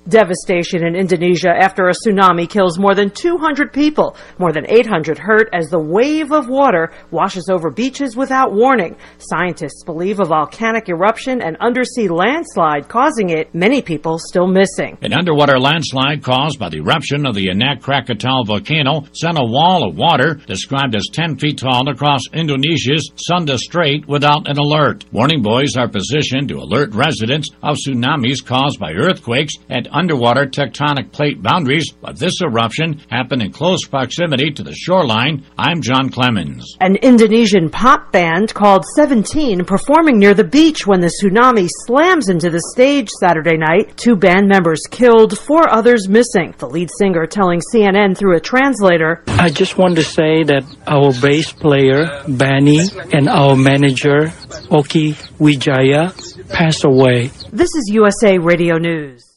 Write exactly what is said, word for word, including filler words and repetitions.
Devastation in Indonesia after a tsunami kills more than two hundred people. More than eight hundred hurt as the wave of water washes over beaches without warning. Scientists believe a volcanic eruption and undersea landslide causing it. Many people still missing. An underwater landslide caused by the eruption of the Anak Krakatau volcano sent a wall of water described as ten feet tall across Indonesia's Sunda Strait without an alert. Warning buoys are positioned to alert residents of tsunamis caused by earthquakes and underwater tectonic plate boundaries, but this eruption happened in close proximity to the shoreline. I'm John Clemens. An Indonesian pop band called seventeen performing near the beach when the tsunami slams into the stage Saturday night. Two band members killed, four others missing. The lead singer telling C N N through a translator, I just want to say that our bass player, Benny, and our manager, Oki Wijaya, passed away. This is U S A Radio News.